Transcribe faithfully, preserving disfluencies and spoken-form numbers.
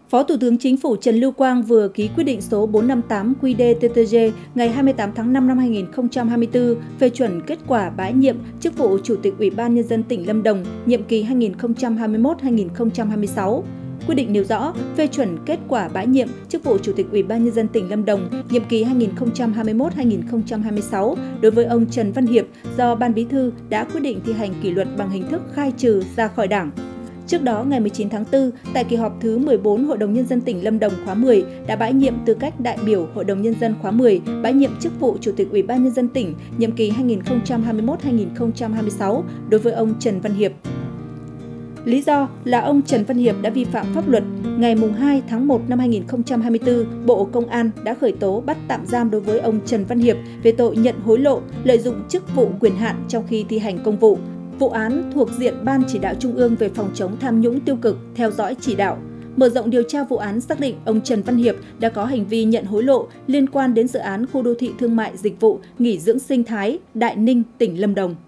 Phó Thủ tướng Chính phủ Trần Lưu Quang vừa ký quyết định số bốn trăm năm mươi tám Q D T T G ngày hai mươi tám tháng năm năm hai nghìn không trăm hai mươi tư phê chuẩn kết quả bãi nhiệm chức vụ Chủ tịch Ủy ban Nhân dân tỉnh Lâm Đồng nhiệm kỳ hai nghìn không trăm hai mươi mốt đến hai nghìn không trăm hai mươi sáu. Quyết định nêu rõ phê chuẩn kết quả bãi nhiệm chức vụ Chủ tịch Ủy ban Nhân dân tỉnh Lâm Đồng nhiệm kỳ hai nghìn không trăm hai mươi mốt đến hai nghìn không trăm hai mươi sáu đối với ông Trần Văn Hiệp do Ban Bí thư đã quyết định thi hành kỷ luật bằng hình thức khai trừ ra khỏi Đảng. Trước đó, ngày mười chín tháng tư, tại kỳ họp thứ mười bốn Hội đồng Nhân dân tỉnh Lâm Đồng khóa mười đã bãi nhiệm tư cách đại biểu Hội đồng Nhân dân khóa mười, bãi nhiệm chức vụ Chủ tịch Ủy ban Nhân dân tỉnh nhiệm kỳ hai nghìn không trăm hai mươi mốt đến hai nghìn không trăm hai mươi sáu đối với ông Trần Văn Hiệp. Lý do là ông Trần Văn Hiệp đã vi phạm pháp luật. Ngày hai tháng một năm hai nghìn không trăm hai mươi tư, Bộ Công an đã khởi tố bắt tạm giam đối với ông Trần Văn Hiệp về tội nhận hối lộ, lợi dụng chức vụ quyền hạn trong khi thi hành công vụ. Vụ án thuộc diện Ban Chỉ đạo Trung ương về phòng chống tham nhũng tiêu cực theo dõi chỉ đạo. Mở rộng điều tra vụ án xác định ông Trần Văn Hiệp đã có hành vi nhận hối lộ liên quan đến dự án khu đô thị thương mại dịch vụ nghỉ dưỡng sinh thái Đại Ninh, tỉnh Lâm Đồng.